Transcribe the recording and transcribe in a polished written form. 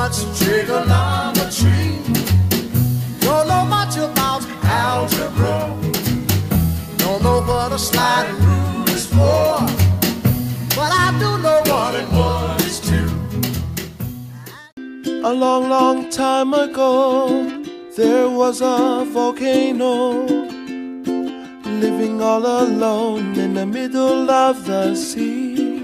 what's trigonometry. Don't know much about algebra. Don't know what a sliding rule is for. But I do know 1 and 1 is 2. A long, long time ago, there was a volcano living all alone in the middle of the sea.